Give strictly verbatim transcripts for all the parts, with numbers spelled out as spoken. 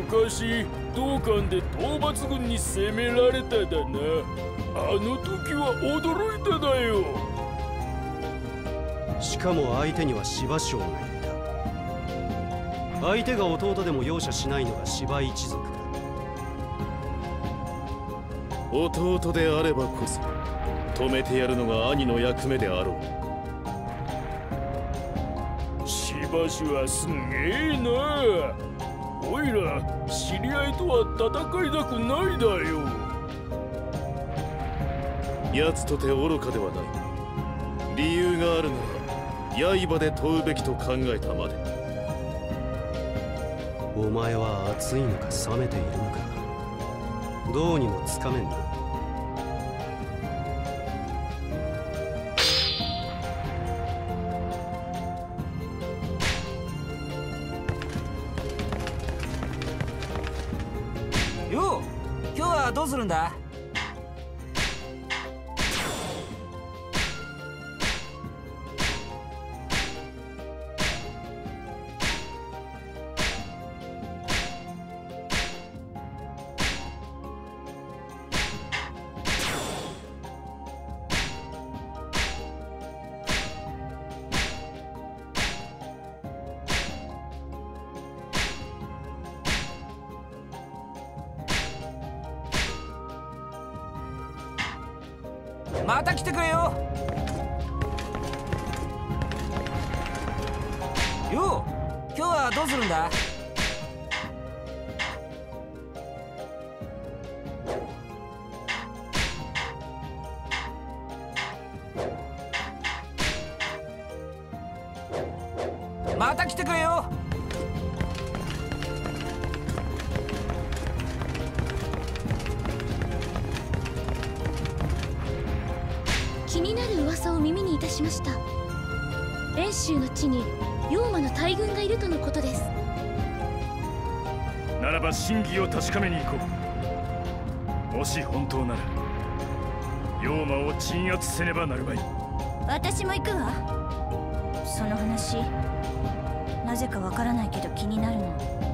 昔道館で討伐軍に攻められただな。あの時は驚いただよ。 しかも相手には芝将がいた。相手が弟でも容赦しないのが芝一族か。 弟であればこそ止めてやるのが兄の役目であろう。芝氏はすげえな。おいら知り合いとは戦いたくないだよ。 奴とて愚かではない。理由があるなら刃で問うべきと考えたまで。 お前は熱いのか冷めているのか、どうにもつかめんな。 よう、今日はどうするんだ？また来てくれよ。よう、今日はどうするんだ？また来てくれよ。 気になる噂を耳にいたしました。遠州の地に妖魔の大軍がいるとのことです。 ならば真偽を確かめに行こう。もし本当なら妖魔を鎮圧せねばなるまい。 私も行くわ。その話なぜかわからないけど気になるの。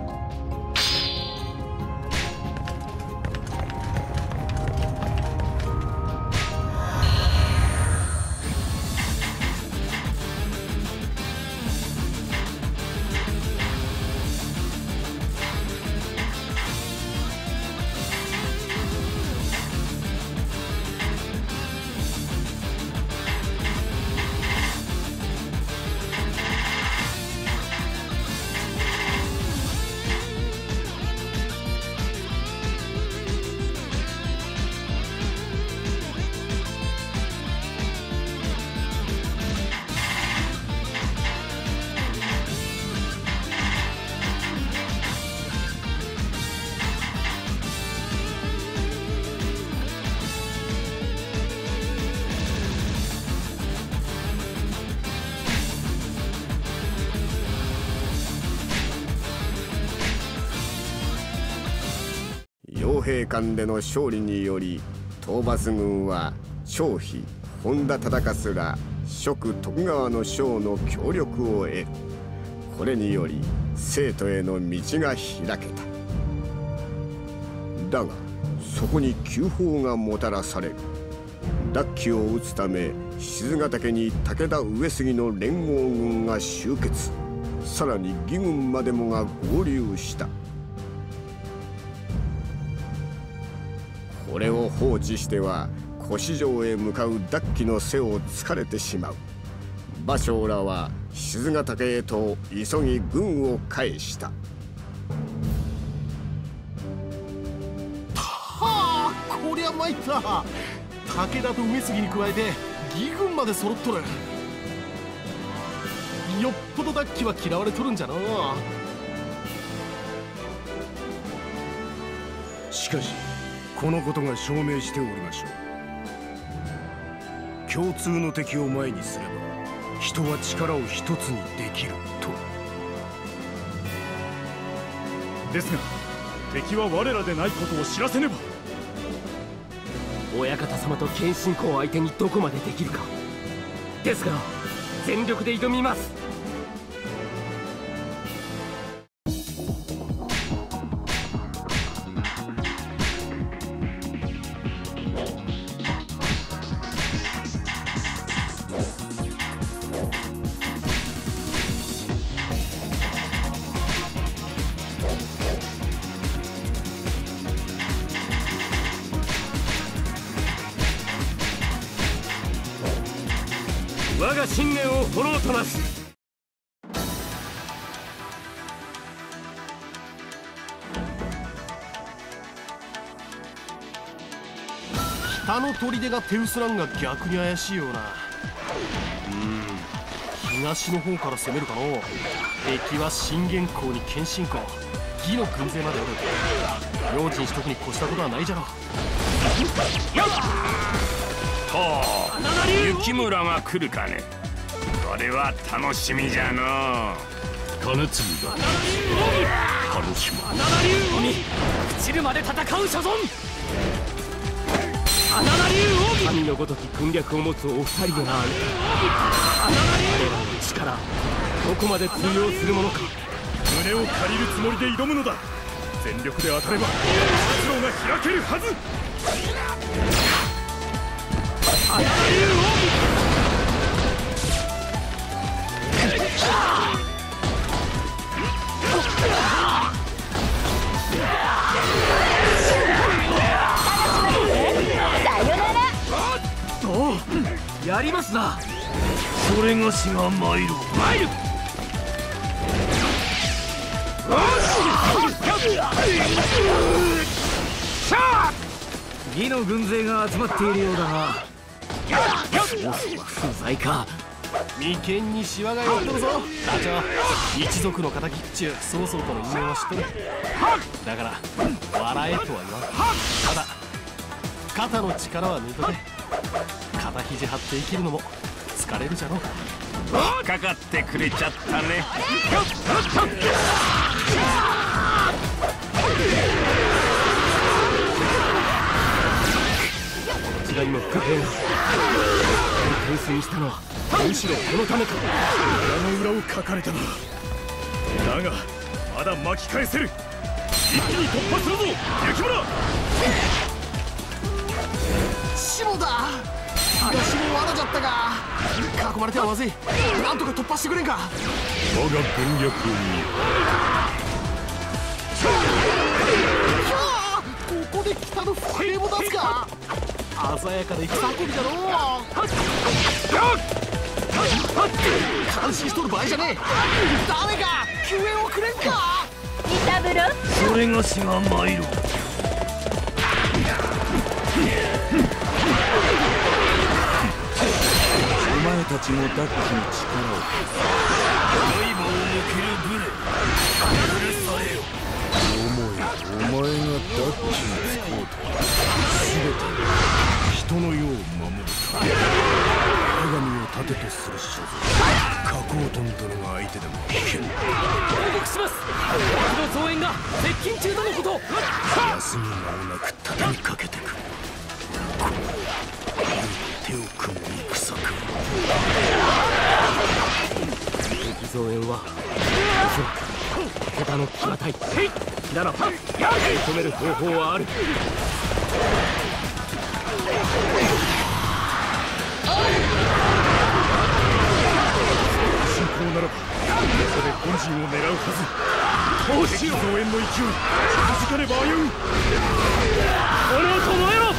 傭兵間での勝利により討伐軍は張飛、本田忠勝ら蜀徳川の将の協力を得る。これにより成都への道が開けた。だがそこに急報がもたらされる。奪旗を討つため賤ヶ岳に武田上杉の連合軍が集結。さらに義軍までもが合流した。これを放置しては越城へ向かう奪旗の背を突かれてしまう。馬将らは賤ヶ岳へと急ぎ軍を返した。 はあ、こりゃ参った。武田と上杉に加えて義軍まで揃っとる。よっぽど奪旗は嫌われとるんじゃのう。 しかしこのことが証明しておりましょう。共通の敵を前にすれば人は力を一つにできると。 ですが敵は我らでないことを知らせねば。 親方様と謙信公相手にどこまでできるかですが全力で挑みます。 我が信念を炎となす。 北の砦が手薄なんが逆に怪しいような。うん、東の方から攻めるかの。敵は信玄公に謙信公、義の軍勢までおる。用心しとくに越したことはないじゃろ。 ほう、雪村が来るかね。これは楽しみじゃの。金継ぎだ。楽しみ。 朽ちるまで戦う所存。アナナ流奥義、神のごとき軍略を持つお二人でな。アナナ流の力、どこまで通用するものか。 胸を借りるつもりで挑むのだ。全力で当たれば活路が開けるはず。 アナナ流奥義。おう、やりますな。 それがしが参る。 参る。義の軍勢が集まっているようだが、不在か。 眉間にシワが寄っとるぞ団長。一族の敵っちゅう曹操との因縁は知っとる。だから笑えとは言わん。ただ肩の力は抜いとけ。肩肘張って生きるのも疲れるじゃろ。 引っかかってくれちゃったね。 こちらにも不平が。点数にしたのはむしろこのためか。 裏の裏をかかれたな。だがまだ巻き返せる。一気に突破するぞ雪村。 下だ。東も罠じゃったが囲まれてはまずい。なんとか突破してくれんか。 我が軍略にここで北の不平も出すか。鮮やかな戦運びだろう。監視しとる場合じゃねえ。ダメか、救援をくれんか。 イタブロッそれがしが参る。お前たちもダッキに力を。刃を向ける無礼。許されよ。思え、お前がダッキにつこうとは全て人の世を守るため。我が身を盾とする所存。加工トン殿が相手でも危険。 報告します。敵の増援が接近中とのこと。 休み間もなく盾にかけてくる。手を組む戦く。 敵増援はおそらく桁の騎馬隊ならば止める方法はある。 進行ならばここで本陣を狙うはず。敵増援の勢い気づかねば危う。 炎と燃えろ。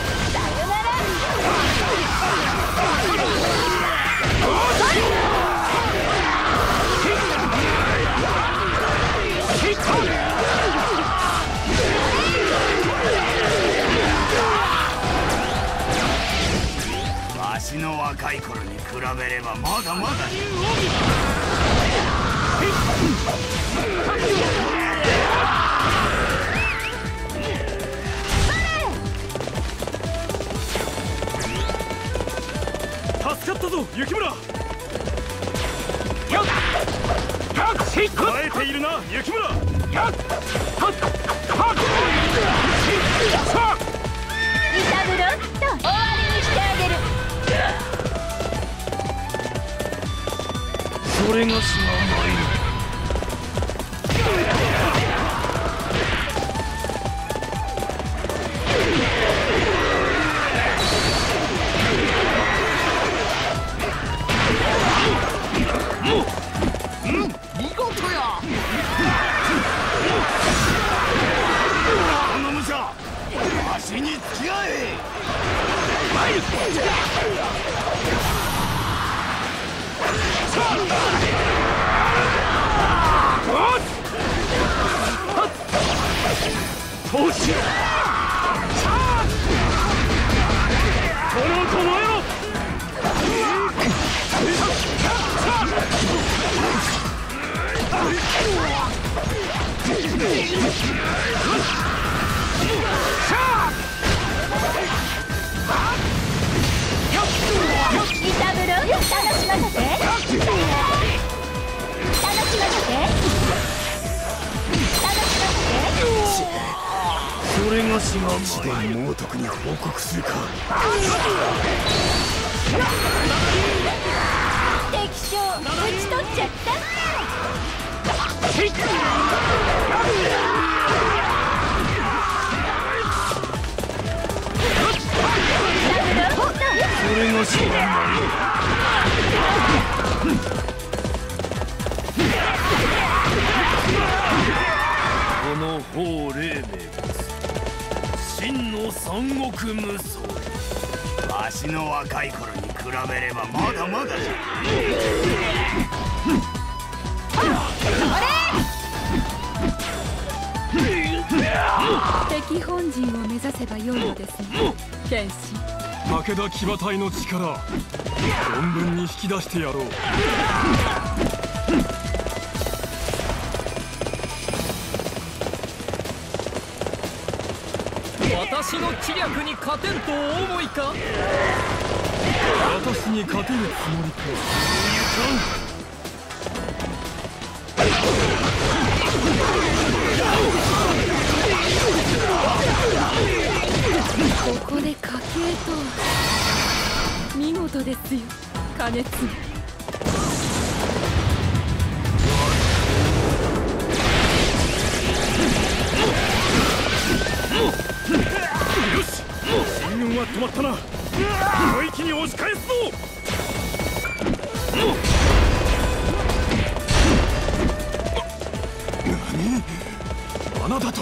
わしの若い頃に比べればまだまだ。 助かったぞ雪村。 耐えているな雪村。 イタブロッと終わりにしてあげる。 それがしが参る。 見事や。 この武者わしに付き合え。 闘志よ、この音燃えろ。 イタブロ楽しませて、楽しませて、楽しませて。 それがしが一度猛徳に報告するか。 敵将討ち取っちゃった。 それがしがこの法黎明真の三国無双、わしの若い頃に比べればまだまだじゃ。 敵本陣を目指せばよいのですね、剣士。 武田騎馬隊の力存分に引き出してやろう。 私の知略に勝てるとお思いか。 私に勝てるつもりか。 ここで家系とは見事ですよ、兼続。 よし、進軍は止まったな。一気に押し返すぞ。何？あなたと。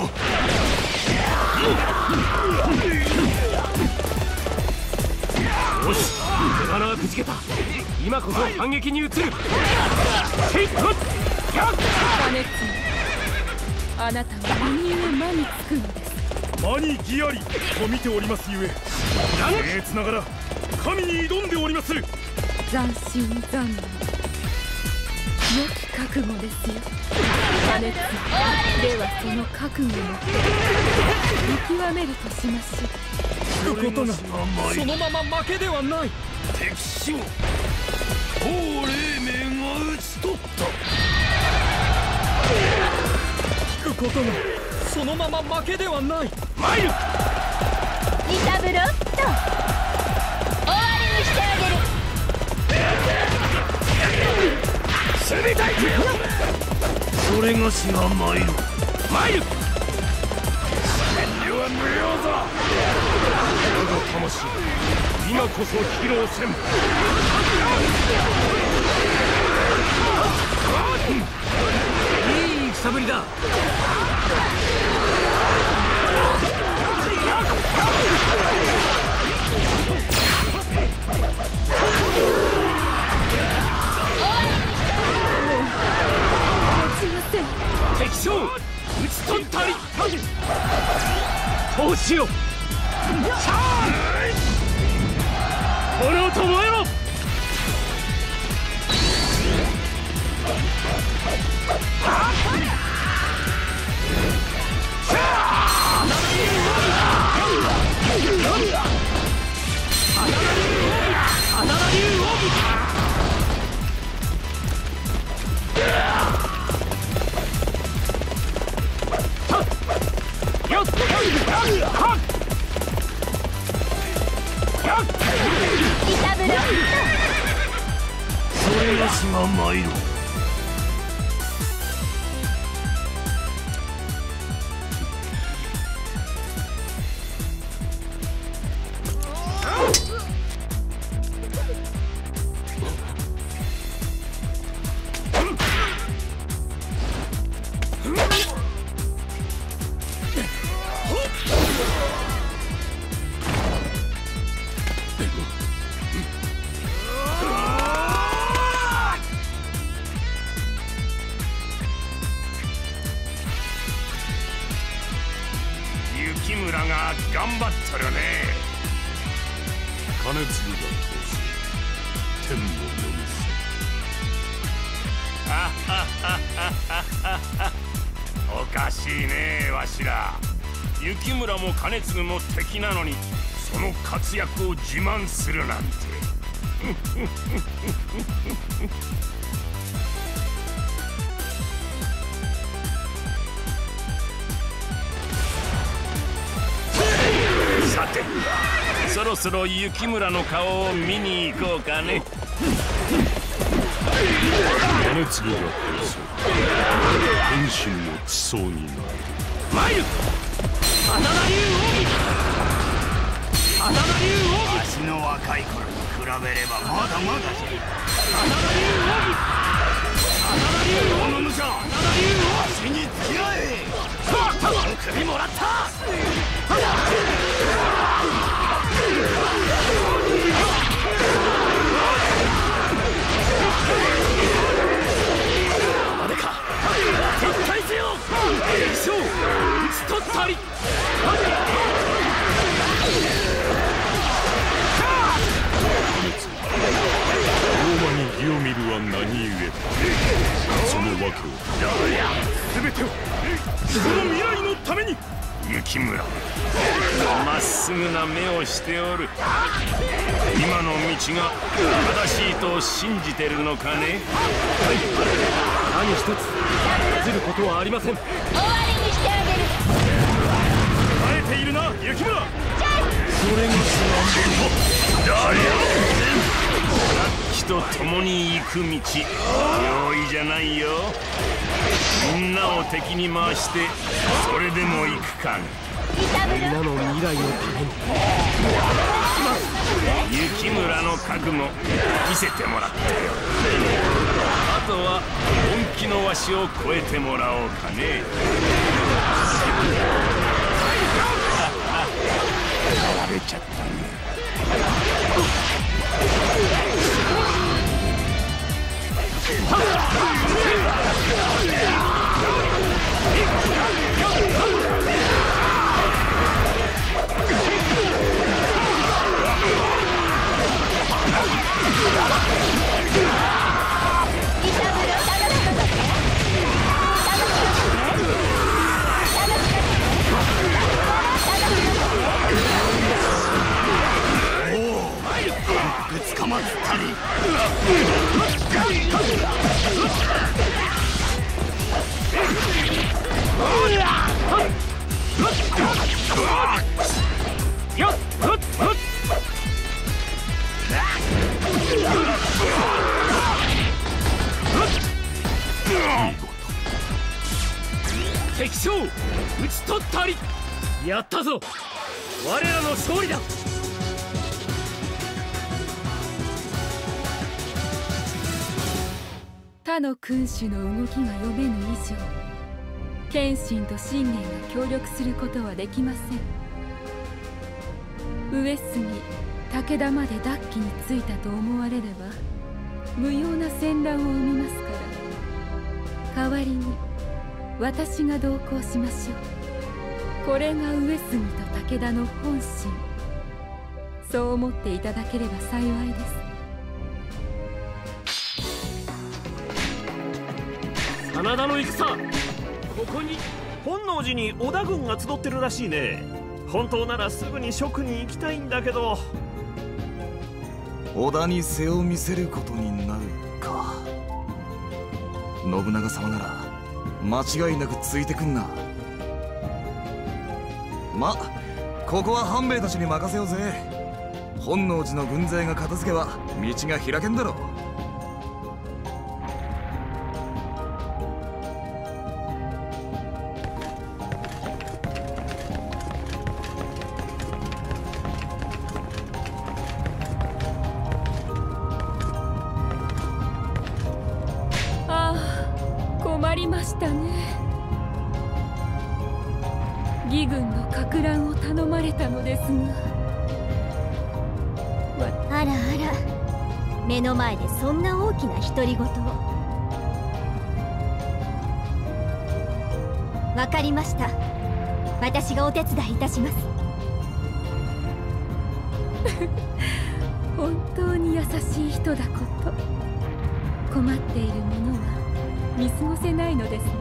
よし、手柄はくじけた。今こそ反撃に移る。兼続、 あなたは何故魔につくのです。 魔に義ありと見ておりますゆえ、僭越ながら神に挑んでおりまする。 斬新残念、良き覚悟ですよ、兼続。ではその覚悟を見極めるとしましょう。 聞くことがそのまま負けではない。 敵将法黎明が討ち取った。 聞くことがそのまま負けではない。 参る。 イタブロッと終わりにしてあげる。 攻めたい。それがしが参る。参る。遠慮は無用ぞ。我が魂、今こそ披露せん。 いい戦ぶりだ。敵将討ち取ったり。闘志よ、この音燃えろ。 それがしが参る。 天の読みおかしいねわしら。雪村も兼続も敵なのにその活躍を自慢するなんてさてそろそろ雪村の顔を見に行こうかね。 兼続が敗走、天心の地層になる。 参る花田竜王花田竜王わしの若い頃に比べればまだまだじゃ。 花田竜王花田竜王の武者花田竜王わしに付き合え。 首もらった。までか撤退せよ。一生打ち取ったり。 ローマにギオミルは何故だ。その訳を全てをその未来のために。雪村まっすぐな目をしておる。今の道が正しいと信じてるのかね。 何一つずることはありません。 終わりにしてあげる。 耐えているな雪村。 それが誰や楽器と共に行く道容易じゃないよ。みんなを敵に回してそれでも行くかね。 みんなの未来のために雪村の覚悟見せてもらったよ。あとは本気のわしを超えてもらおうかね。やられちゃったね。 捕まったり。 よっふっふっ敵将討ち取ったり。やったぞ我らの勝利だ。 他の君主の動きが読めぬ以上、謙信と信玄が協力することはできません。上杉、武田まで奪旗についたと思われれば無用な戦乱を生みますから、代わりに私が同行しましょう。これが上杉と武田の本心。そう思っていただければ幸いです。 真田の戦、ここに本能寺に織田軍が集ってるらしいね。本当ならすぐに蜀に行きたいんだけど。 織田に背を見せることになるか。信長様なら間違いなくついてくんな。ま、ここは半兵衛たちに任せようぜ。本能寺の軍勢が片付けば道が開けんだろう。 困りましたね。義軍のか乱を頼まれたのですが。 あらあら、目の前でそんな大きな独り言を。わかりました。私がお手伝いいたします。 本当に優しい人だこと。困っている者は見過ごせないのですね。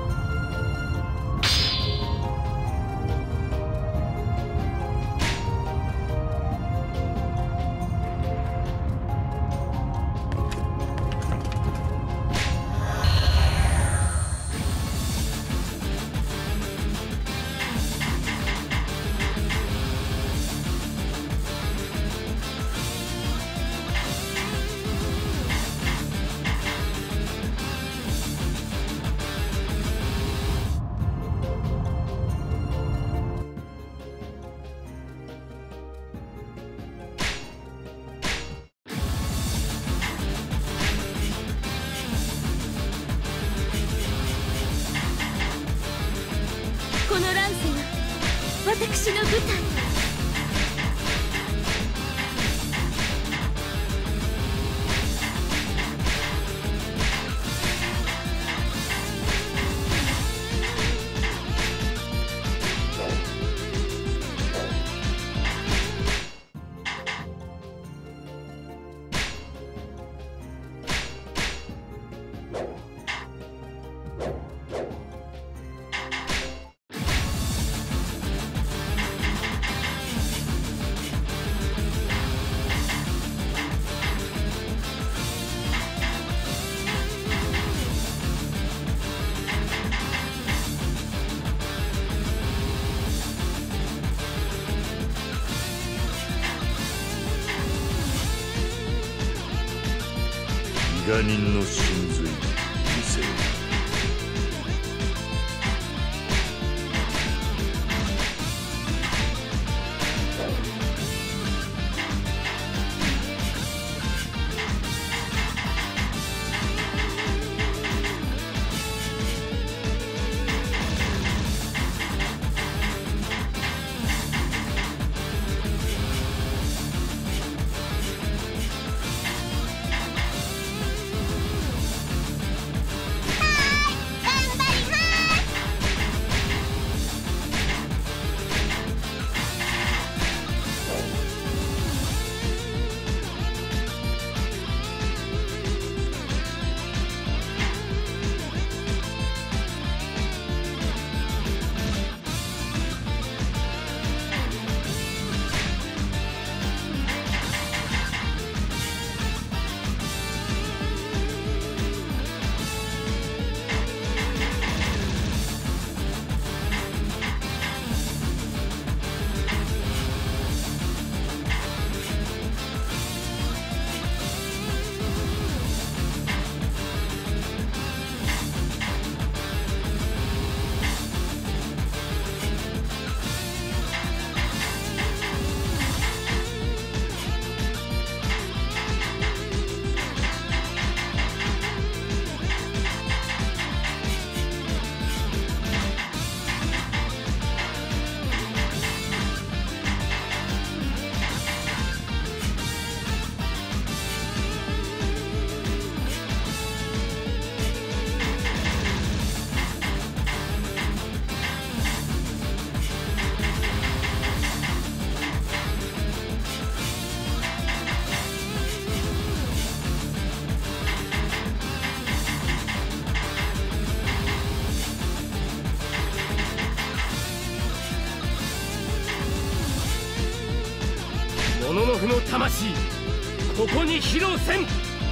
この乱世は私の舞台。 伊賀人の神髄見せよ。 モノノフの魂、ここに披露せん。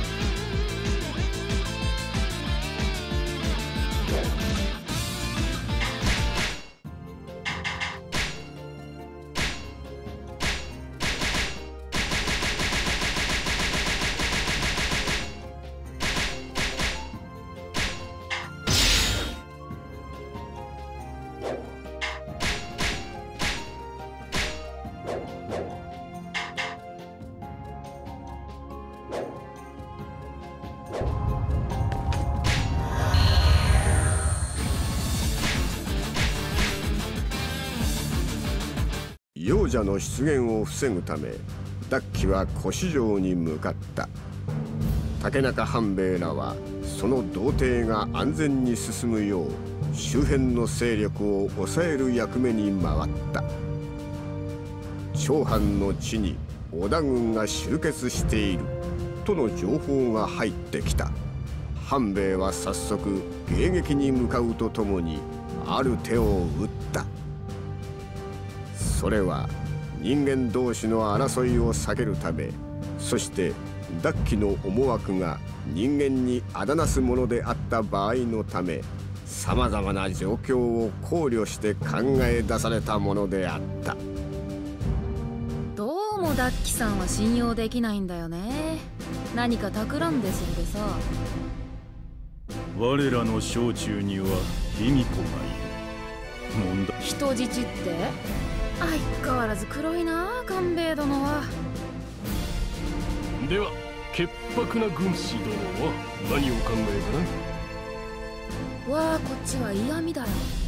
幼者の出現を防ぐためダッキは古市城に向かった。竹中半兵衛らはその童貞が安全に進むよう周辺の勢力を抑える役目に回った。長藩の地に織田軍が集結しているとの情報が入ってきた。半兵衛は早速迎撃に向かうとともにある手を打った。それは人間同士の争いを避けるため、そしてダッキの思惑が人間にあだなすものであった場合のため、さまざまな状況を考慮して考え出されたものであった。 どうもダッキさんは信用できないんだよね。何か企んでそうでさ。 我らの小中には卑弥呼がいる。問題人質って相変わらず黒いな、官兵衛殿は。 では潔白な軍師殿は何を考えわあ、こっちは嫌味だよ。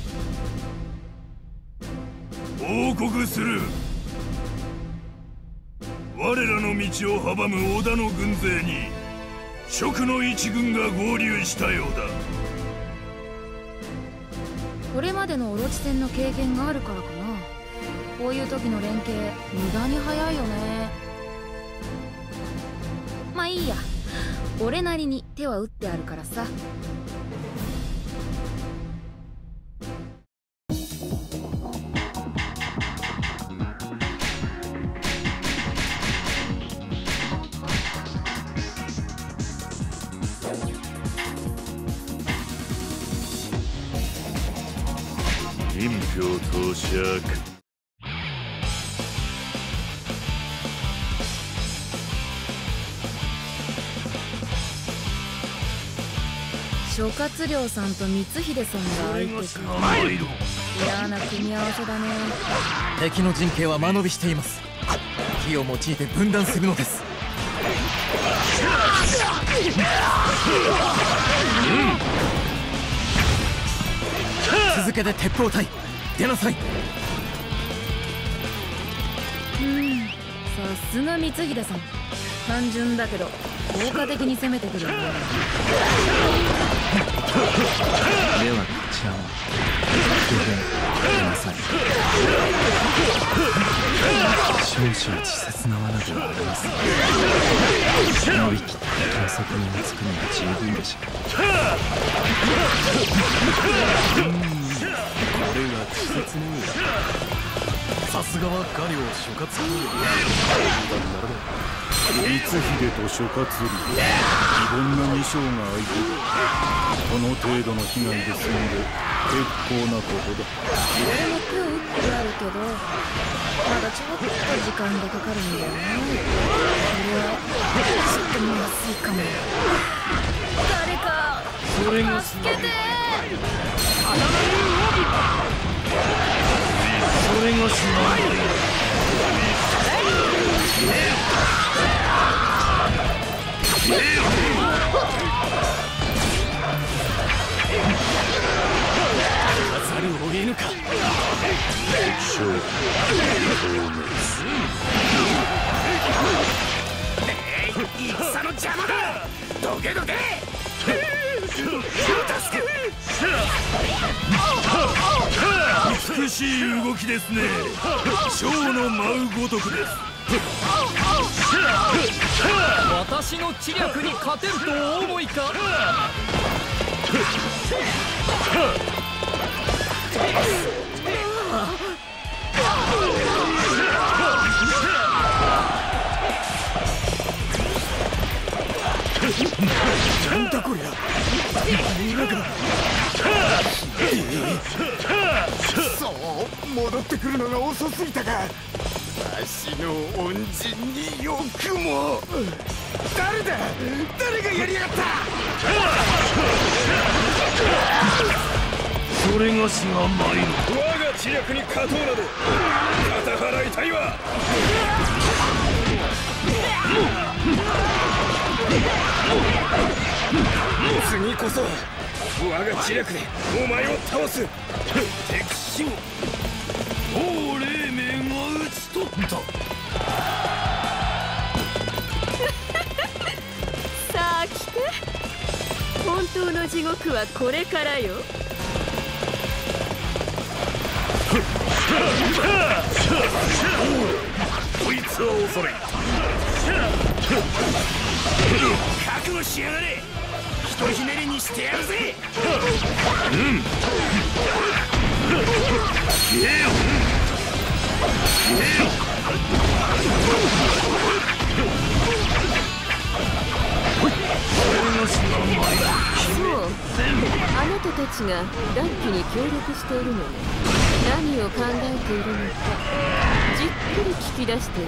報告する。我らの道を阻む織田の軍勢に蜀の一軍が合流したようだ。 これまでのオロチ戦の経験があるからかな。こういう時の連携無駄に早いよね。まあいいや、俺なりに手は打ってあるからさ。 隠居到着。 諸葛亮さんと光秀さんが相手か。嫌な組み合わせだね。 敵の陣形は間延びしています。火を用いて分断するのです。続けて鉄砲隊出なさい。 うん、さすが光秀さん。単純だけど効果的に攻めてくるね。ではこちらも不変出なさい。少々稚拙な罠ではありますが、思い切って敵の側面をつくのが十分でしょう。 うん、これが稚拙ね。さすがは画領諸葛亮。 光秀と諸葛亮、非凡な二将が相手でこの程度の被害で済んで結構なことだ。 俺も手を打ってあるけど、まだちょっと時間がかかるんだよね。これはちょっとまずいかも。誰かそれが助けて。 それがすまない。 ざるを得ぬか。 勝負戦の邪魔だ。どけどけ。 美しい動きですね。蝶の舞うごとくです。 私の知略に勝てるとお思いか。 なんだこりゃ。裏がそう戻ってくるのが遅すぎたか。わしの恩人によくも。誰だ、誰がやりやがった。 それがしが参る。 我が知略に勝とうなど肩払いたいわ。次こそ我が知略でお前を倒す。敵将王黎明が討ち取った。 さあ来て。本当の地獄はこれからよ。 こいつは恐れ覚悟しやがれ。ひとひねりにしてやるぜ。 うん。消えよ。消えよ。 そう、あなたたちがダッキに協力しているのね。何を考えているのかじっくり聞き出している。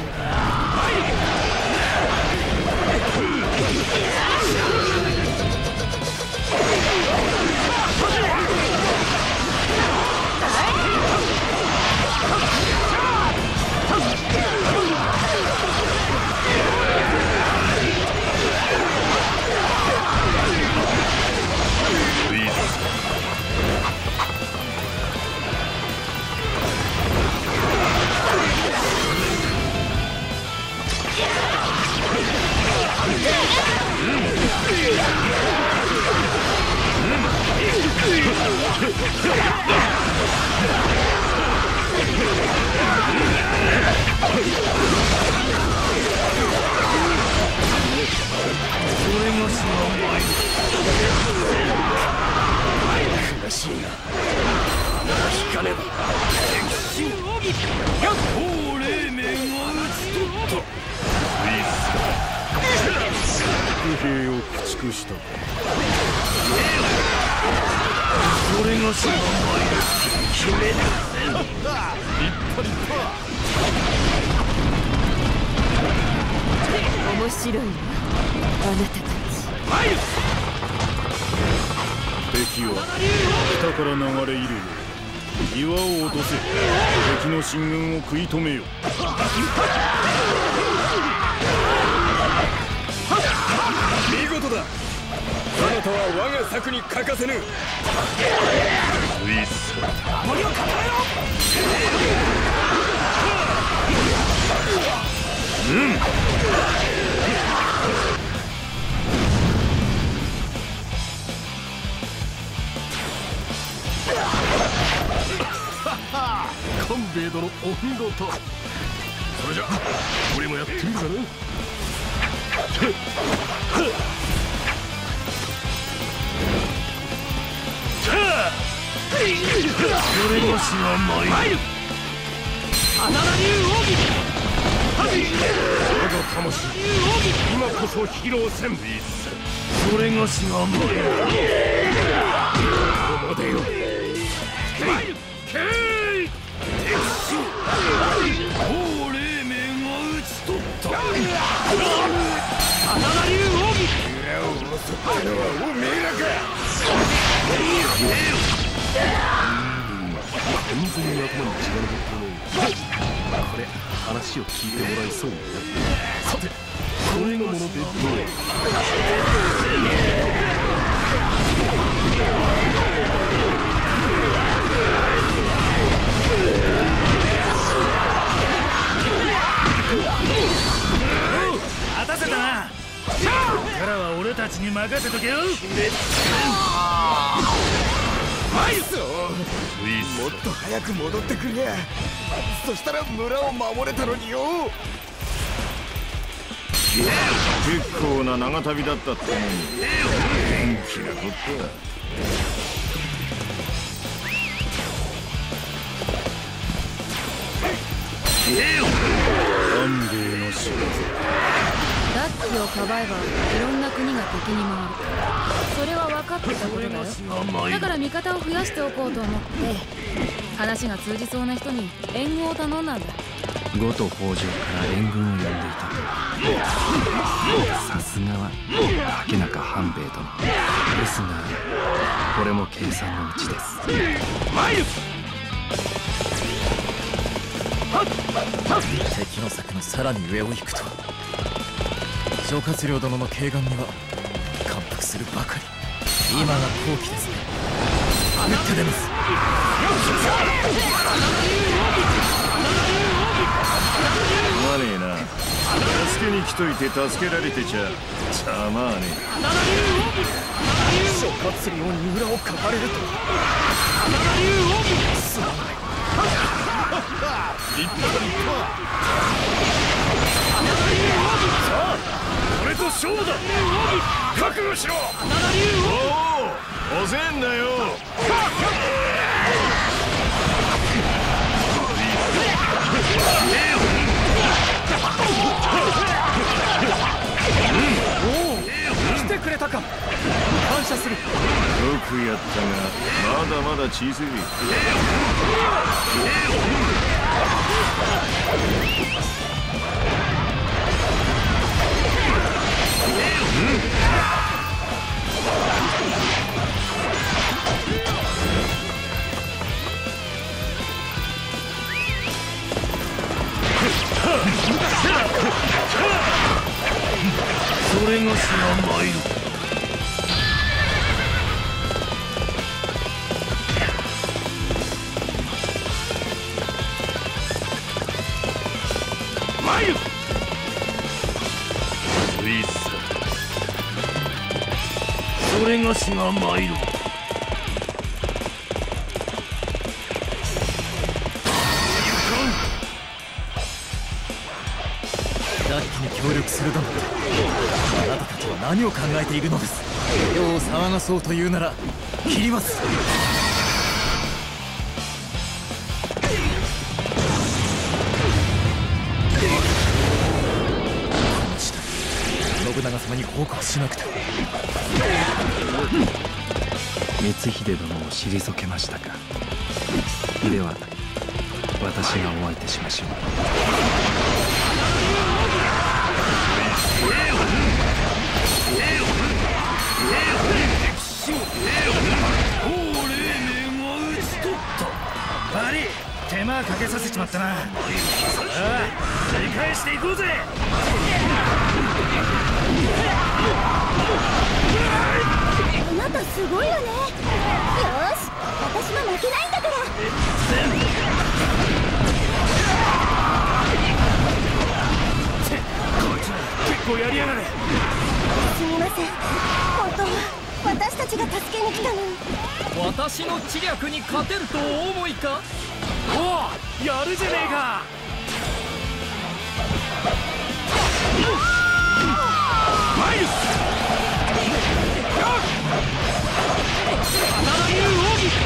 悔しいが引かねば。法霊面を打ち取った。 伏兵を駆逐した。 それがしが参る決める。立派立派。 面白いわ、あなたたち。 敵は北から流れ入るよう岩を落とせ。敵の進軍を食い止めよ。 見事だ。あなたは我が策に欠かせぬ。ウィス守りを固めろ。 うん。 官兵衛殿、お見事。それじゃ俺もやってみるかな。 これがしが参る。アナナ流奥義。 我が魂、今こそ披露せん。 それがしが参る。 ここまでよ。 参る。けい。敵将。法霊面を打ち取った。アナナ流奥義。 裏を襲ったのはおめえらか。 完全に頭に血が上ってね。これ話を聞いてもらえそうだよ。さてこれがものでどう待たせたな。ここからは俺たちに任せとけよ。 もっと早く戻ってくれ。そしたら村を守れたのによ。 結構な長旅だったってのに元気なこった。官兵衛の仕業。 ダッキをかばえばいろんな国が敵に回る。それは分かってたことだよ。だから味方を増やしておこうと思って話が通じそうな人に援軍を頼んだんだ。 呉と北条から援軍を呼んでいた。さすがは竹中半兵衛殿ですが、これも計算のうちです。 参る。 敵の策のさらに上を行くとは。諸葛亮殿の慶願には感服するばかり。今が好機ですね。打って出ます。 すまねえな。助けに来といて助けられてちゃざまあねえ。 諸葛亮に裏をかかれるとは。すまない。 さあこれと勝負だ。覚悟しろ。おお遅えんなよ。 来てくれたか。感謝する。 よくやったがまだまだ小さい。それがしが参る。参る。ういっさ。それがしが参る。 ダッキに協力するだなんて、あなたたちは何を考えているのです。世を騒がそうというなら切ります。この事態信長様に報告しなくては。 光秀殿を退けましたか。では私がお相手しましょう。 バリ手間かけさせちまったな。さあ取り返していこうぜ。 あなたすごいわね。よーし私も負けないんだから。 結構やりやがる。 すみません。本当は私たちが助けに来たのに。 私の知略に勝てるとお思いか。 おおやるじゃねえか。参る。七流奥義。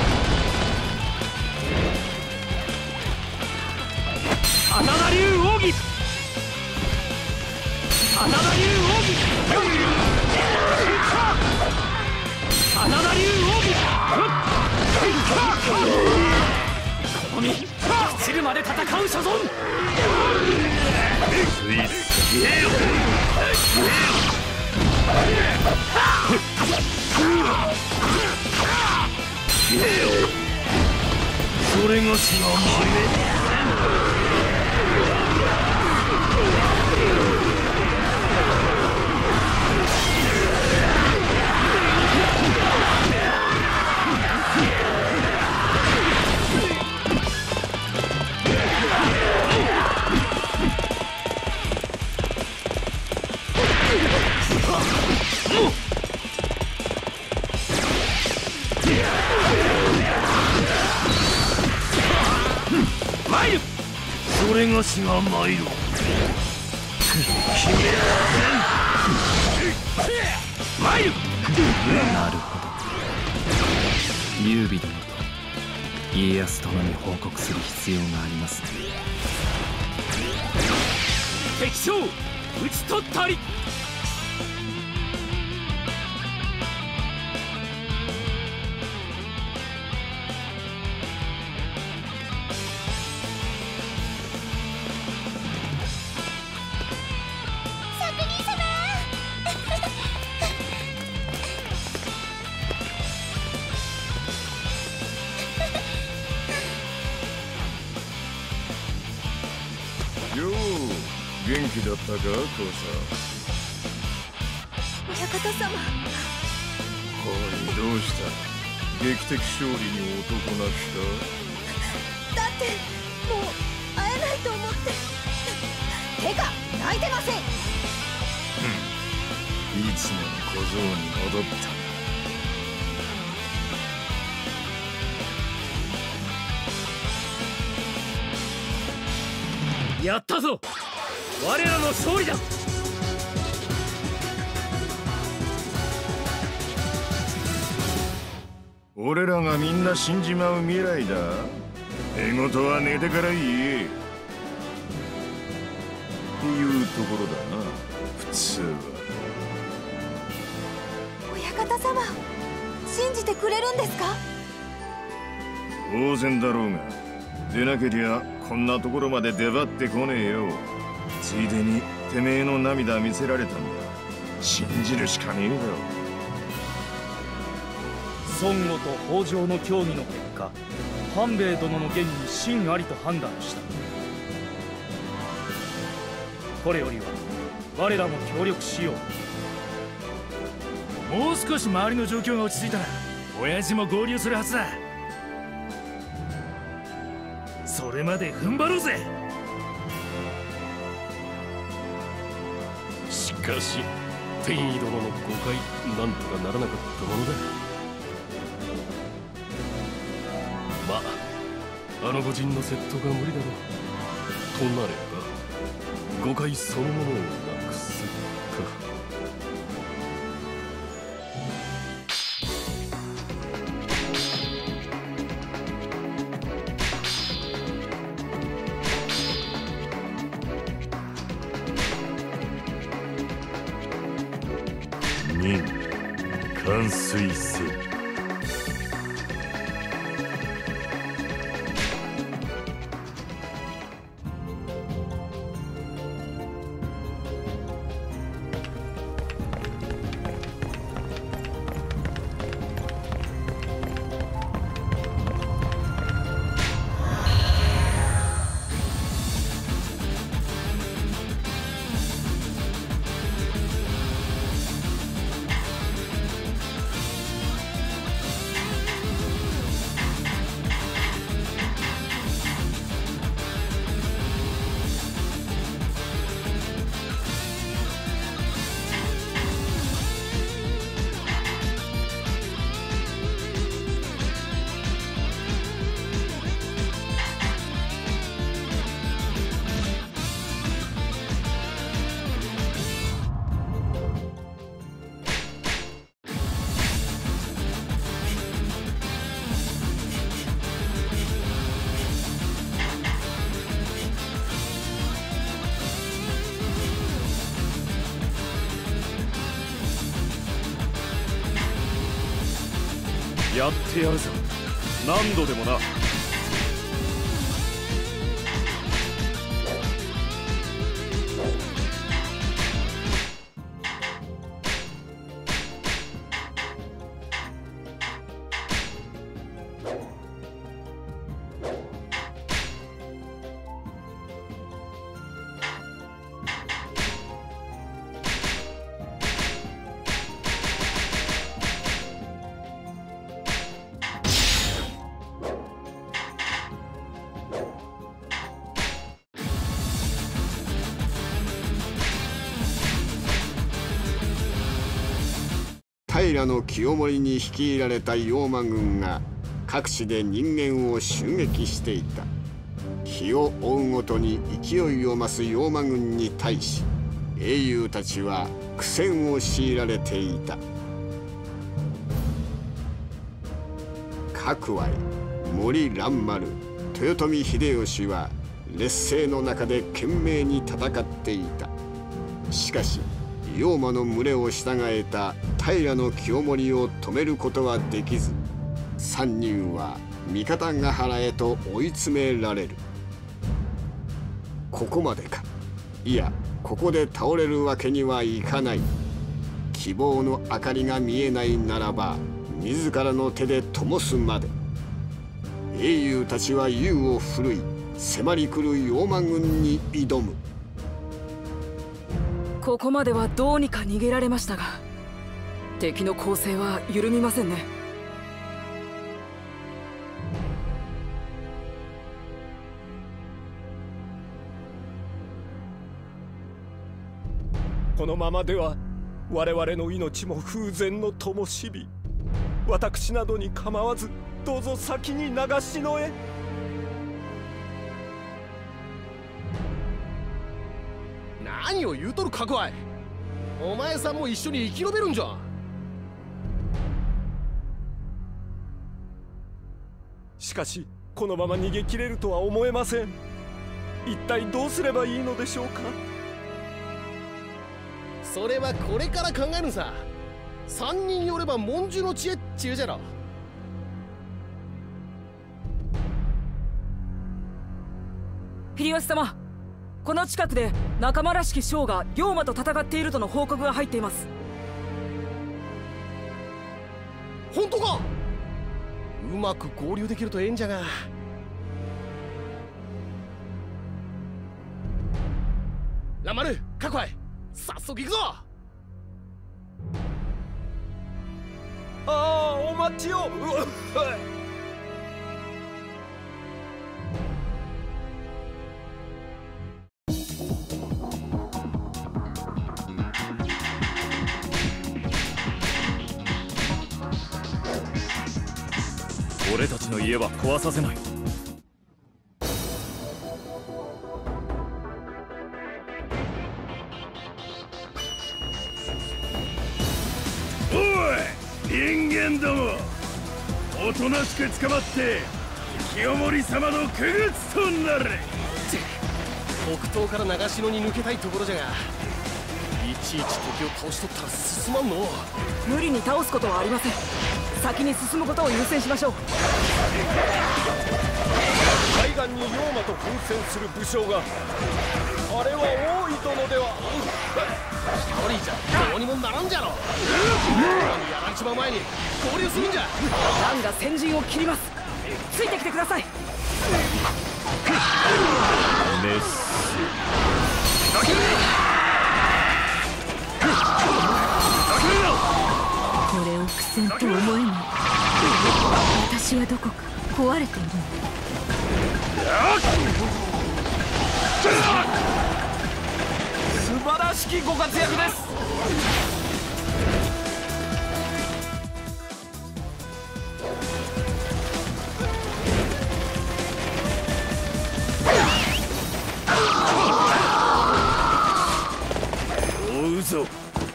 七流奥義。七流奥義。七流奥義。この身朽ちるまで戦う所存。スイス消えよ。消えよ。それがしが参れ。参る。それがしが参る。参る。 なるほど。劉備殿と家康殿に報告する必要がありますね。 敵将討ち取ったり。 よう元気だったか、父さん。 親方様。 おい、どうした。劇的勝利に男なしか。 だってもう会えないと思って。てか泣いてません。 いつもの小僧に戻った。 やったぞ。我らの勝利だ。 俺らがみんな死んじまう未来だ。寝言は寝てから言えっていうところだな、普通は。 親方様、信じてくれるんですか？ 当然だろうが、でなけりゃこんなところまで出張ってこねえよ。ついでにてめえの涙見せられたんだ。信じるしかねえだろ。 孫悟と北条の協議の結果、半兵衛殿の言に真ありと判断した。これよりは我らも協力しよう。もう少し周りの状況が落ち着いたら親父も合流するはずだ。それまで踏ん張ろうぜ。 しかし天意殿の誤解、なんとかならなかったものだ。まあ、あの御仁の説得が無理だろう。となれば誤解そのものをなくすか。 任完遂せよ。 やってやるぞ、何度でもな。 平清盛に率いられた妖魔軍が各地で人間を襲撃していた。日を追うごとに勢いを増す妖魔軍に対し、英雄たちは苦戦を強いられていた。各愛、森蘭丸、豊臣秀吉は劣勢の中で懸命に戦っていた。しかし妖魔の群れを従えた平清盛を止めることはできず、三人は三方ヶ原へと追い詰められる。ここまでか。いや、ここで倒れるわけにはいかない。希望の明かりが見えないならば自らの手で灯すまで。英雄たちは勇を振るい、迫り来る妖魔軍に挑む。 ここまではどうにか逃げられましたが、敵の攻勢は緩みませんね。 このままでは我々の命も風前の灯火。私などに構わず、どうぞ先に流しのへ。 何を言うとるかこい。お前さんも一緒に生き延びるんじゃ。 しかしこのまま逃げ切れるとは思えません。一体どうすればいいのでしょうか。 それはこれから考えるんさ。三人寄れば文殊の知恵っちゅうじゃろ。 秀吉様、この近くで仲間らしき将が龍馬と戦っているとの報告が入っています。 本当か。うまく合流できるとええんじゃが。ラマル、カコイ、早速行くぞ。 ああ、お待ちを。 俺たちの家は壊させない。 おい、人間ども、おとなしく捕まって清盛様の傀儡となれ。 北東から長篠に抜けたいところじゃが、いちいち敵を倒しとったら進まんの。 無理に倒すことはありません。先に進むことを優先しましょう。 海岸に龍馬と奮戦する武将が、あれは大井殿では。 一人じゃどうにもならんじゃろ。やられちまう前に合流するんじゃ。 蘭が先陣を切ります。ついてきてください。 メスこれを苦戦と思えない。私はどこか壊れている。 素晴らしきご活躍です。 追うぞ。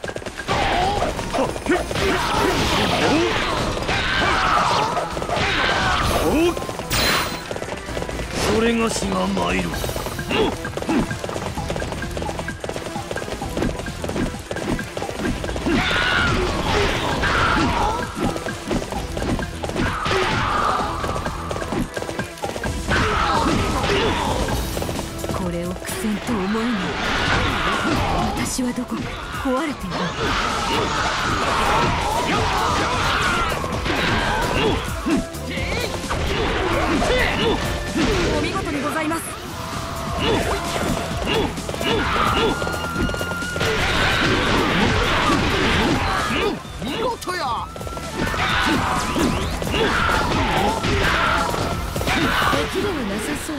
それがしが参る。 これを苦戦と思えない。私はどこか壊れている。 お見事にございます。 見事や。 敵ではなさそうね。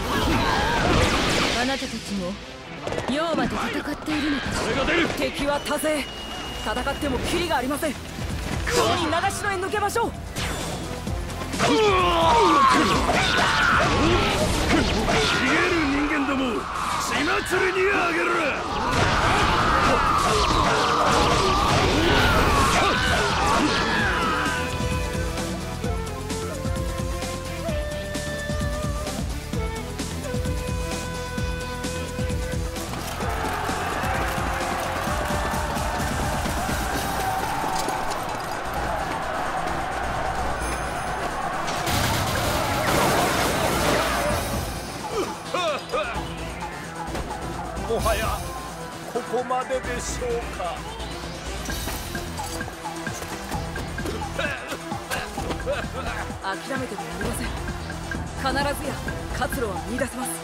あなたたちも龍馬と戦っているのかしら。 敵は多勢。戦ってもキリがありません。すぐに長篠へ抜けましょう。 逃げる人間ども、血祭りにあげる。 もはやここまででしょうか。 諦めてもなりません。必ずや活路は見出せます。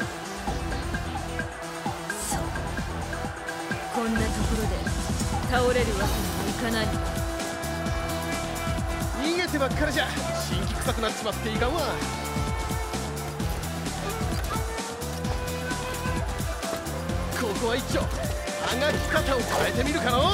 そう、こんなところで倒れるわけにはいかない。 逃げてばっかりじゃ辛気臭くなっちまっていかんわ。ここは一丁あがき方を変えてみるかの。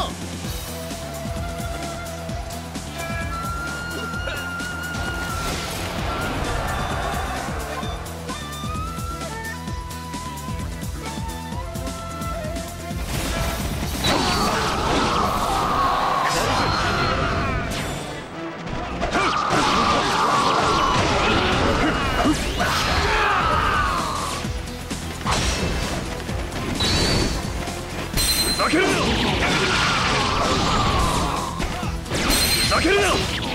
けるな。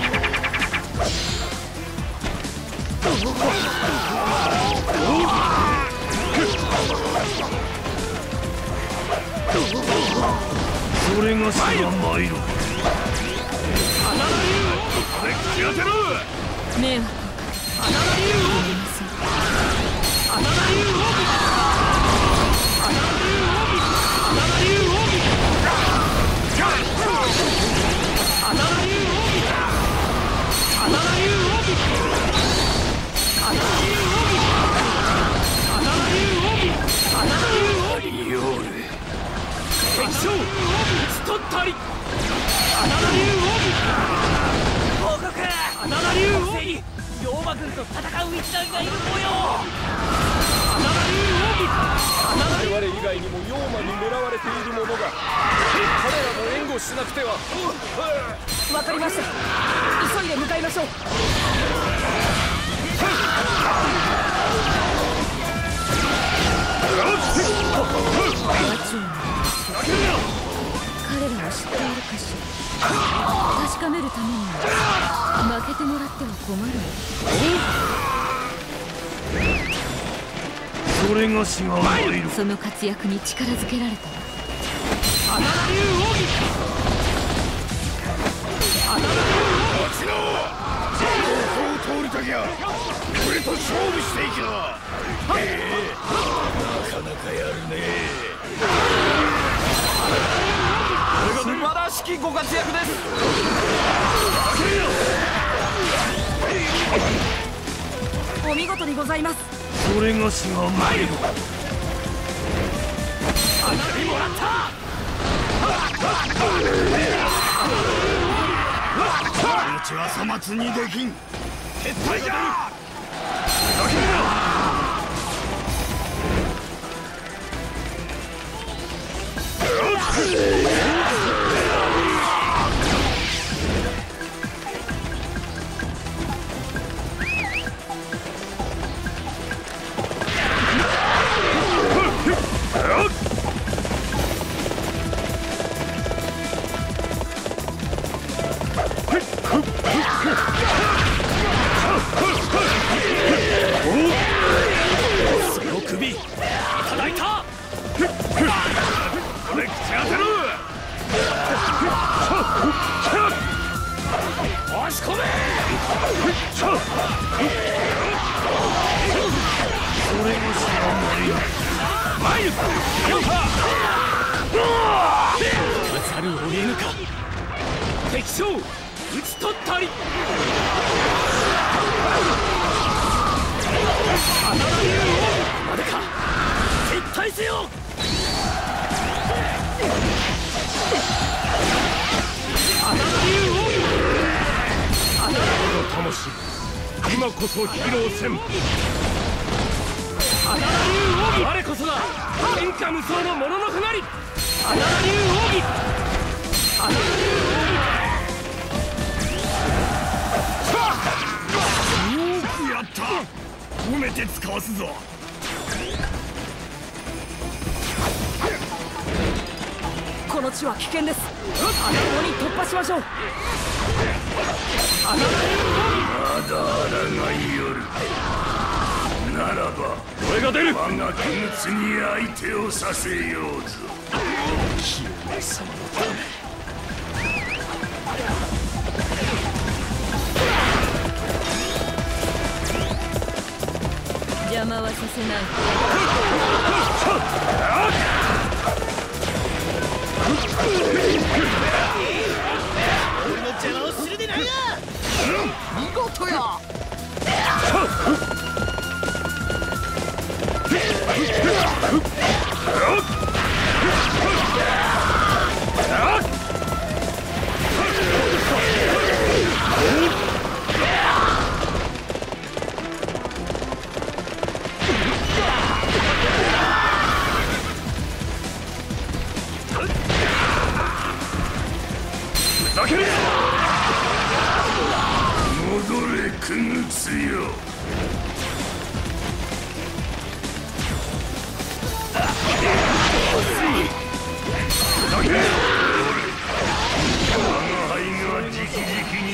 それがしが参る。口当てろ。 迷惑をかけアナナリュウオービアナナリュウオービアナナリュウオービアナナリュウオービアナナリュウオービアナナリュウオービアナナリュウオービアナナリュウオービアナナリュウオービヨール敵将ストッタリアナナリュウオービ報告アナナリュウオービ龍馬軍と戦う一団がいる模様。アナナリュウオービアナナリュウ我々以外にも龍馬に狙われている者が彼らも援護しなくては。 わかりました。急いで向かいましょう。 彼らを知っているかしら。確かめるためには負けてもらっては困る。 それがしが参る。 その活躍に力づけられたわ。 アナナリュウオービアナナリュウオービ落ちろ。ここを通りたきゃ俺と勝負していきな。ええなかなかやるね。 素晴らしきご活躍です。 お見事にございます。 それがしが参る。 当たりもらった。 うちは粗末にできん。撤退じゃ。 その首いただいた。 これ口当てろ。 押し込め。 それがしが参る。参る。 ざるを得ぬか。敵将討ち取ったり。アナナリュウオービまでか。撤退せよ。アナナリュウオービアナナリュウの魂今こそ披露せん。 アナナリュウオービ我こそが天下無双のもののふなり。アナナリュウオービアナナリュウオービよくやった。褒めて使わすぞ。 この地は危険です。アナゴに突破しましょう。 アナナリュウまだ抗いよる。ならば俺が出る。我が鬼物に相手をさせようぞ。清盛様のため。 邪魔はさせない。 俺の邪魔をするでないな。見事や。 ふざけるな。戻れクグツよ。ふざけるな。我が輩が直々に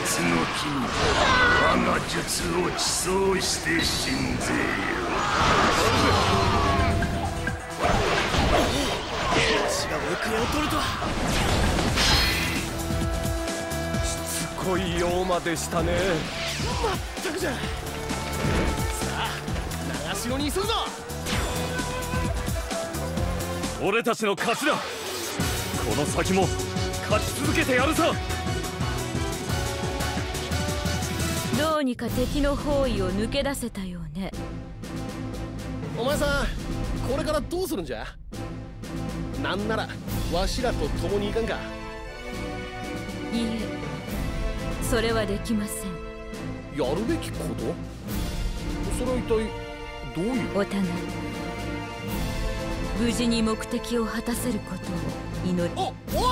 の木に我が術を地層して死んぜよ。 血が奥へを取るとは。 しつこいようまでしたね。 まったくじゃ。さあ長篠に急ぐぞ。 俺たちの勝ちだ。この先も勝ち続けてやるさ。 どうにか敵の包囲を抜け出せたようね。 お前さんこれからどうするんじゃ。なんならわしらと共に行かんか。 いいえ、それはできません。 やるべきこと？それは一体どういう？ お互い無事に目的を果たせることを祈り。 お、おい！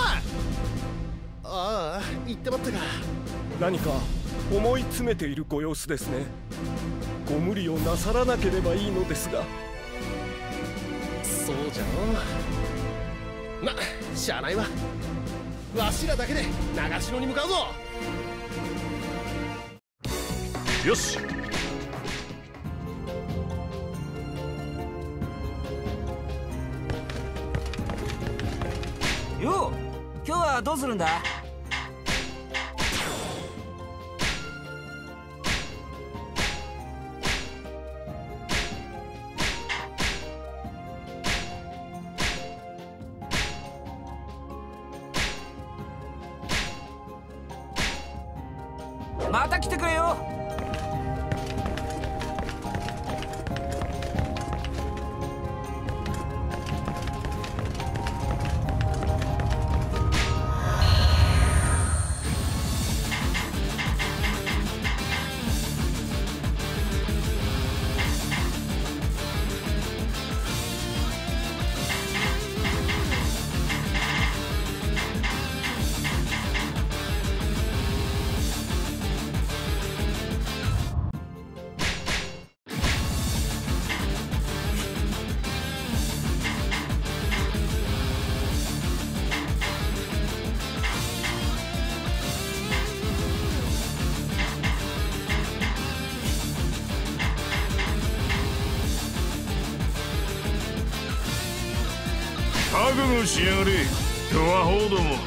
ああ、言ってまったか。 何か思い詰めているご様子ですね。ご無理をなさらなければいいのですが。 そうじゃの。ま、しゃあないわ。わしらだけで長篠に向かうぞ。 よし。 よう、今日はどうするんだ。また来てくれよ。 覚悟しやがれ、ドアホーども。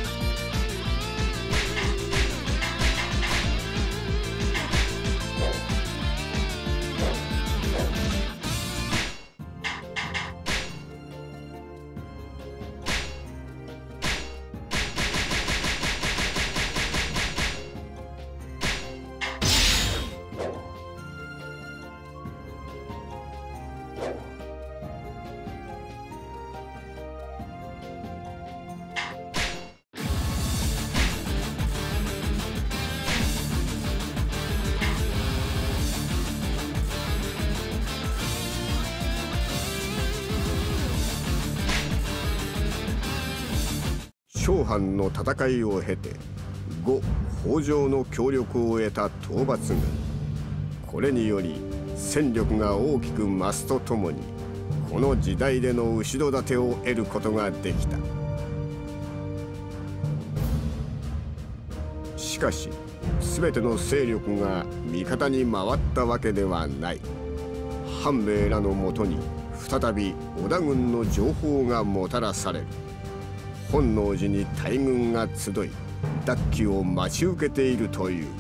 諸藩の戦いを経て呉北条の協力を得た討伐軍。これにより戦力が大きく増すとともにこの時代での後ろ盾を得ることができた。しかし全ての勢力が味方に回ったわけではない。半兵衛らのもとに再び織田軍の情報がもたらされる。本能寺に大軍が集い奪旗を待ち受けているという。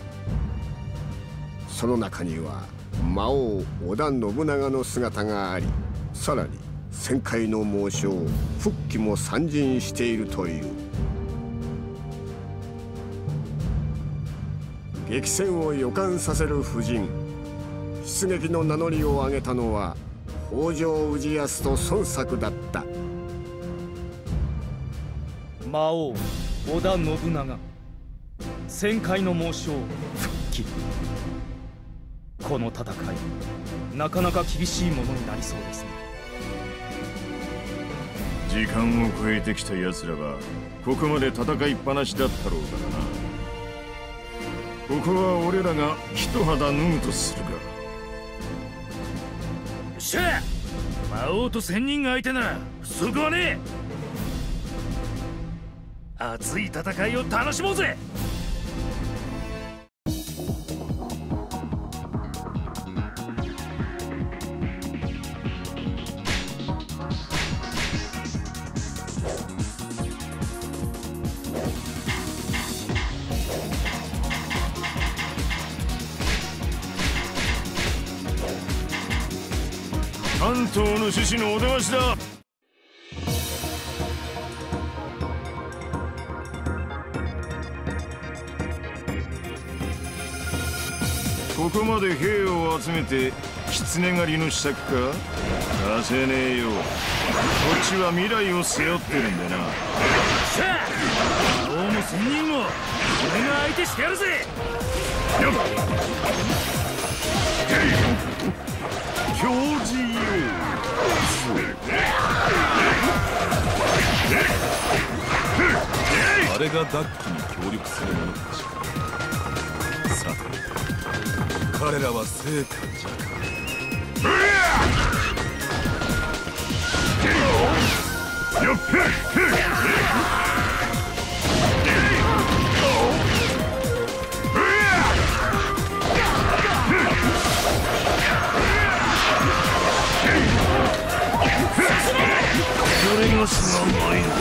その中には魔王織田信長の姿があり、さらに旋回の猛将復帰も参陣しているという。激戦を予感させる布陣。出撃の名乗りを上げたのは北条氏康と孫作だった。 魔王織田信長、旋回の猛将復帰。この戦いなかなか厳しいものになりそうですね。 時間を超えてきた奴らがここまで戦いっぱなしだったろうからな。ここは俺らが一肌脱ぐとするか。 しゃあ、魔王と千人が相手なら不足はねえ。熱い戦いを楽しもうぜ。 関東の志士のお出ましだ。ここまで兵を集めて狐狩りの支度か？させねえよ。こっちは未来を背負ってるんだな。 さあ今日も千人も俺が相手してやるぜ。 よっ教示よ。 あれがダッキに協力する者たちか。さて彼らは生か弱か。 よっそれがすがないのだ。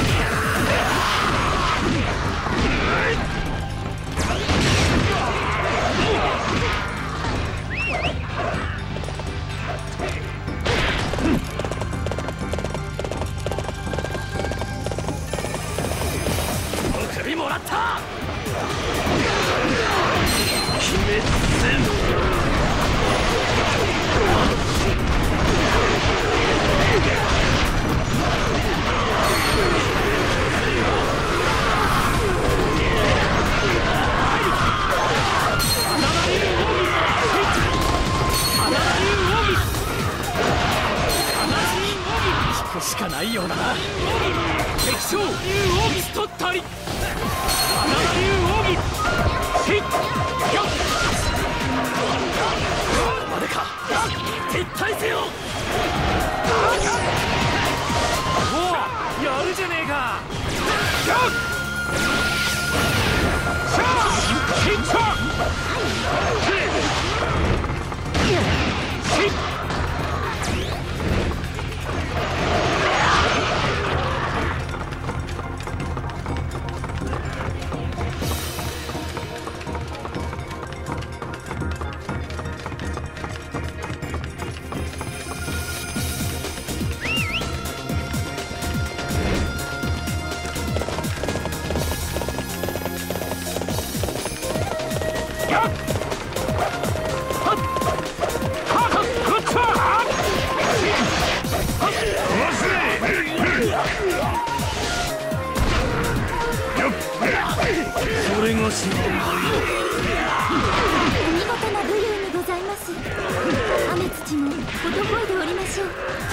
お首もらった。決めせん。 引くしかないようだな。敵将竜奥義取ったりアナ竜奥義ヒッよっまでか。撤退せよ。おおやるじゃねえか。よっシャーヒットヒットそれがしがない。 お見事な武勇にございます。雨土もほどほいでおりましょう。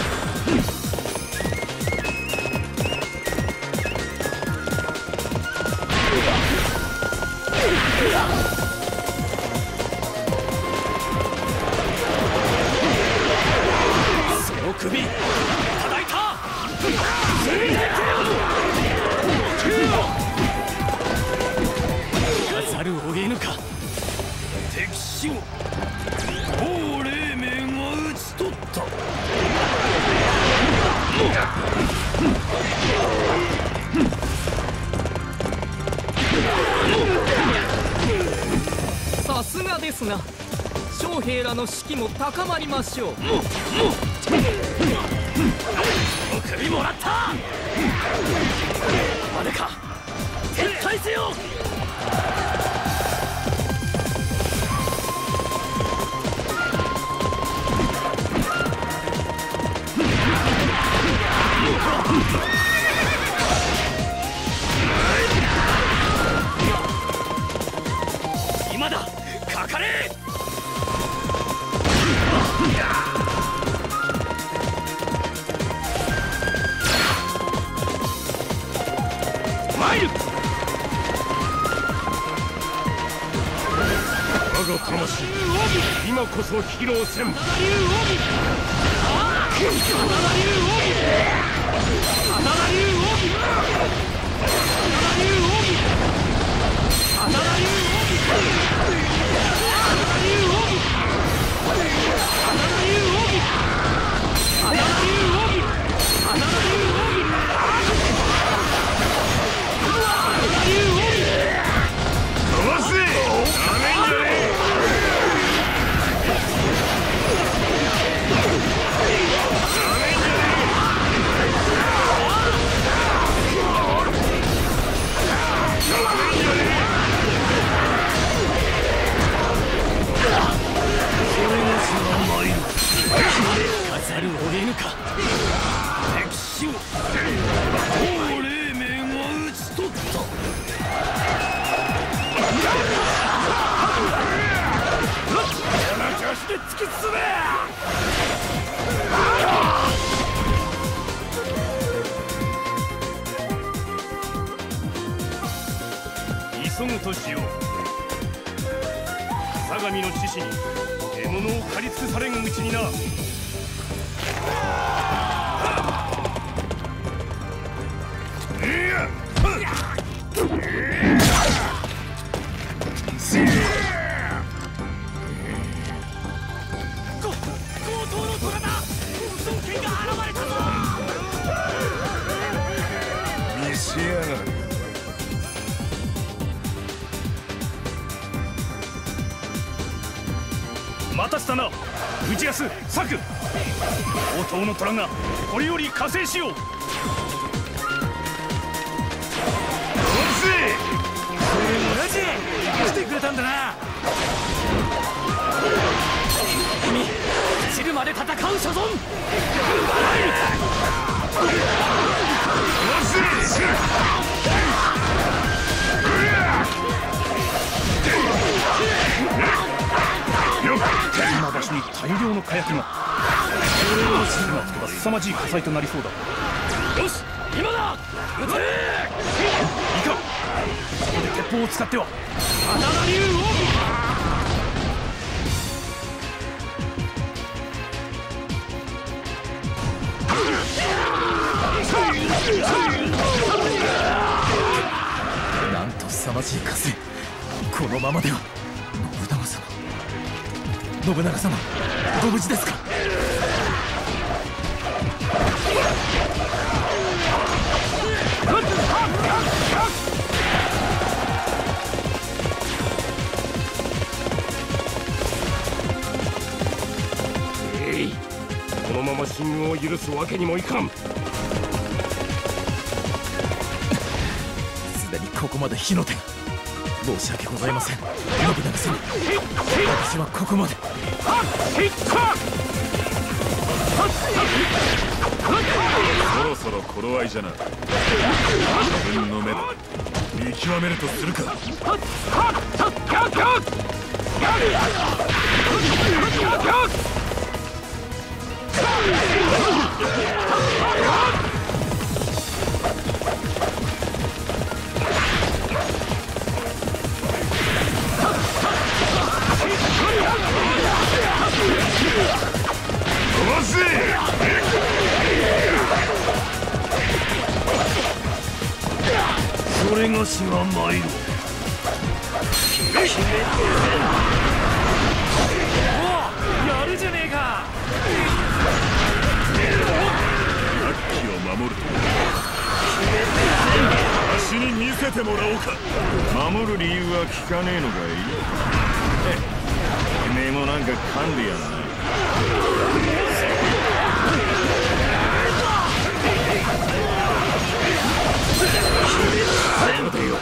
その首叩いた。ざるを得ぬか。 敵将王黎明が討ち取った。 さすがですな。将兵らの士気も高まりましょう。 お首もらった。までか。撤退せよ。今だかかれ。参る。 我が魂今こそ披露せん。 アナ竜奥義アナ竜奥義アナ竜奥義アナ竜奥義アナ竜奥義アナ竜奥義アナ竜奥義アナ竜奥義アナ竜奥義アナ竜奥義飛ばせ。なめんじゃねえ。 るか。 敵将王黎明が討ち取った。調子で突き進め。急ぐとしよう。相模の獅子に獲物を狩り尽くされんうちにな。待たせたな、内安、策。応答の虎がこれより加勢しよう。 マジ来てくれたんだな。君散るまで戦う所存。 今場所に大量の火薬が。それをすぐがつけば凄まじい火災となりそうだ。よし、今だ。撃て。いかん、そこで鉄砲を使っては。花田流なんと凄まじい風。このままでは。信長様、信長様、ご無事ですか。 えい、このまま進軍を許すわけにもいかん。 すでにここまで火の手が。申し訳ございません、信長様。私はここまで。 そろそろ頃合いじゃな。自分の目で見極めるとするか。 それがしが参る。 やるじゃねえか。 楽器を守ると足に見せてもらおうか。守る理由は聞かねえのかい。てめえもなんか噛んでやらない。 待てよ。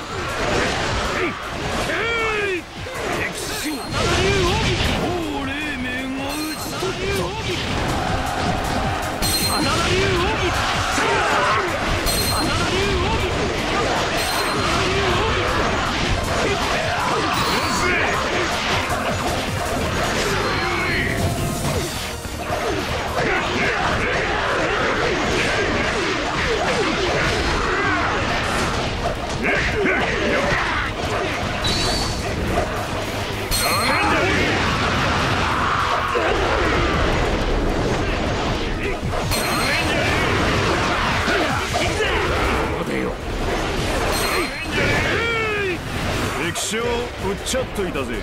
敵将撃っちゃっといたぜ。やめんじゃね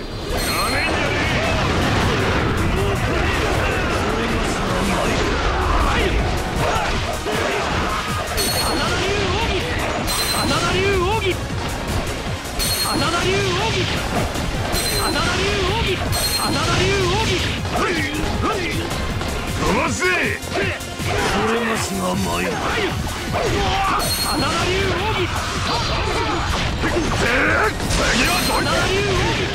飛ばせ。 それがしが参る。 花田流奥義。花田流奥義。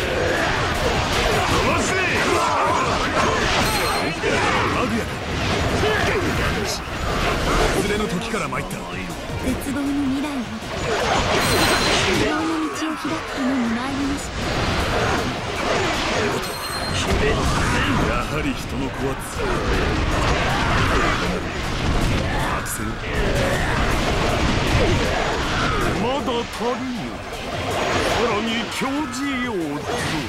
飛ばせ。マグヤいずれの時から参った。 絶望の未来を希望の道を開くために参りました。 やはり人の子は強い。アクセルまだ足りぬ。さらに強じようぞ。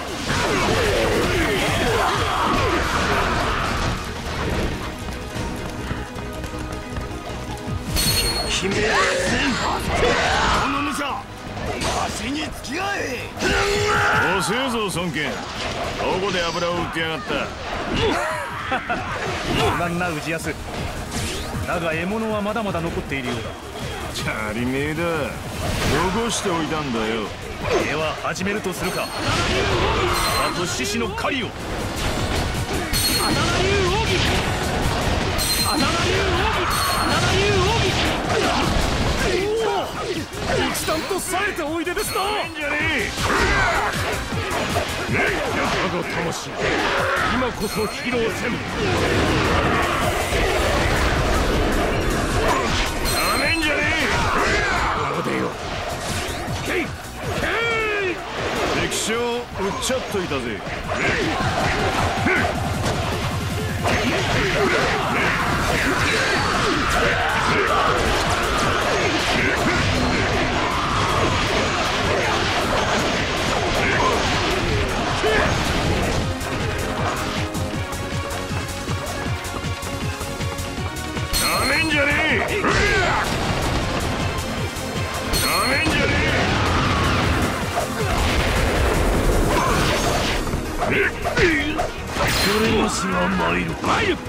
決めません。この武者わしに付き合え。遅えぞ孫権、どこで油を売ってやがった。 不満な氏康だが獲物はまだまだ残っているようだ。 チャリめえだ、残しておいたんだよ。 では始めるとするか。あと獅子の狩りを。 アナナ竜奥義、アナナ竜奥義、アナナ竜奥義。 一段と冴えておいでですな。 いいんじゃねえ。 我が魂、今こそ披露せん。 なめんじゃねえ。待てよ。けいけい。 敵将売っちゃっといたぜ。なめんじゃねえ。なめんじゃねえ。それがしが参る参る。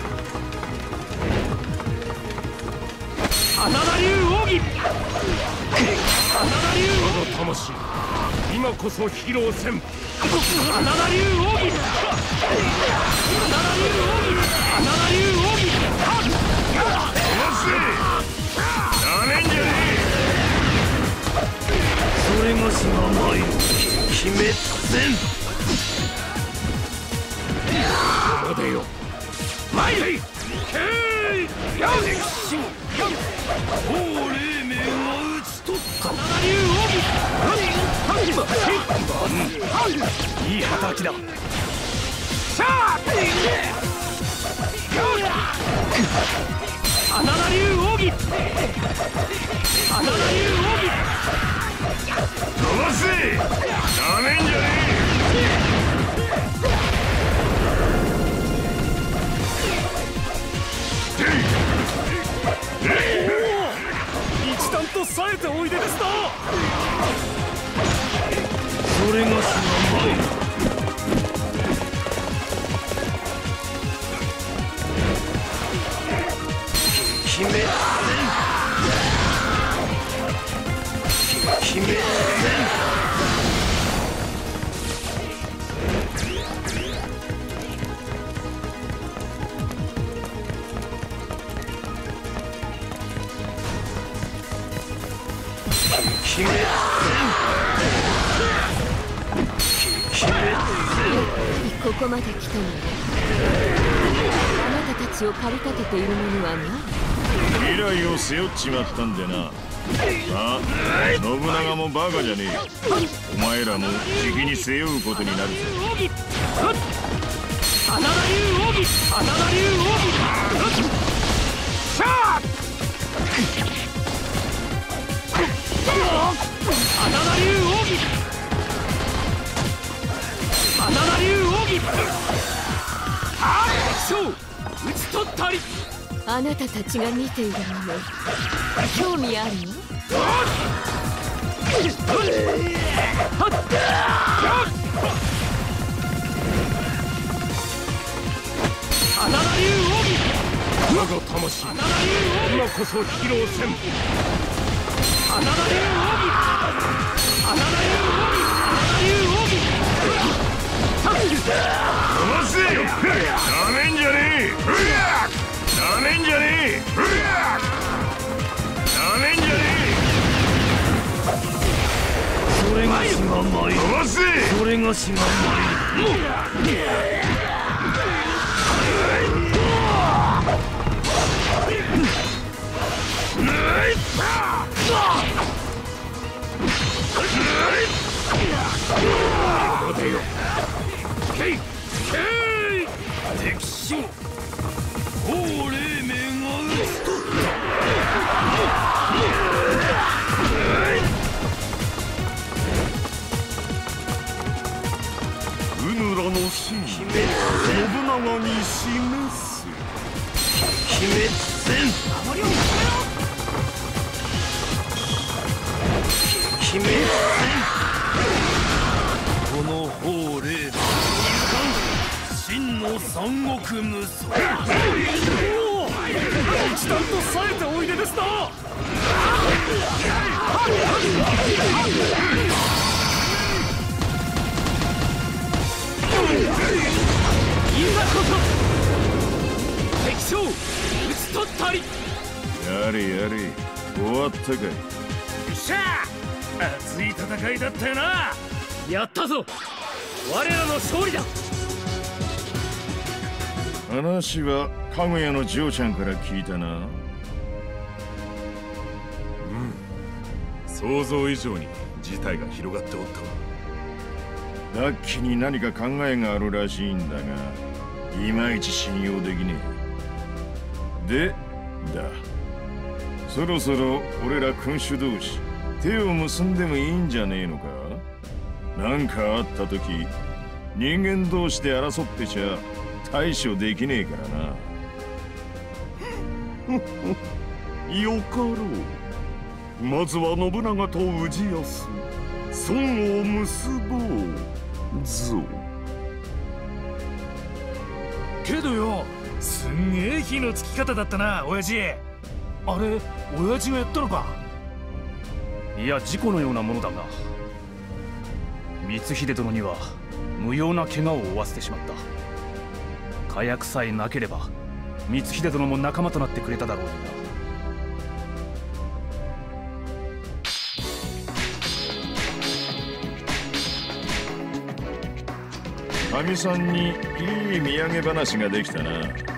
アナナ竜奥義、アナナ竜我が魂、今こそ披露せん。 アナナ竜奥義、アナナ竜奥義、アナナ竜奥義。 なめんじゃねそれがしが参る。決めせん。待てよ。 参れ。 けい。やれ。法黎明が討ち取った。 アナナ竜奥義。 いい働きだ。 シャー。アナナ竜奥義、アナナ竜奥義。 飛ばせ。なめんじゃね一段と冴えておいでですな。それがしが参る。決めせん。決めせん。決めせん。決めせん。 ここまで来たのね。あなたたちを駆り立てているものはない。 未来を背負っちまったんでな。あ、信長もバカじゃねえ。お前らもじきに背負うことになるぜ。 アナナ竜奥義、アナナ竜奥義。シャー。アナナ竜奥義、アナナ竜奥義。あっ、そう討ち取ったり。 あなたたちが見ているもの、興味あるの？ アナナ竜奥義、 我が魂、今こそ披露せん。 アナナ竜奥義、アナナ竜奥義、アナナ竜奥義。 飛ばせ。なめんじゃねえ。なめんじゃねえ。なめんじゃねえ。 それがしが参る。 飛ばせ。 それがしが参る。 死後法霊明が打つとうぬらの真意信長に示す。 鬼滅戦守りを固めろ。鬼滅戦この法霊明真の三国無双。おお一段と冴えておいでですな。 今こそ敵将討ち取ったり。 やれやれ終わったかい。よっしゃー熱い戦いだったよな。 やったぞ我らの勝利だ。 話はかぐやの嬢ちゃんから聞いたな。うん、想像以上に事態が広がっておったわ。ダッキに何か考えがあるらしいんだが、いまいち信用できねえ。でだ、そろそろ俺ら君主同士手を結んでもいいんじゃねえのか。なんかあった時人間同士で争ってちゃ対処できねえからな。よかろう。まずは信長と氏康孫を結ぼうぞ。 けどよ、すんげえ火のつき方だったな親父。あれ親父がやったのか。いや事故のようなものだが、光秀殿には無用な怪我を負わせてしまった。火薬さえなければ光秀殿も仲間となってくれただろうにな。かみさんにいい土産話ができたな。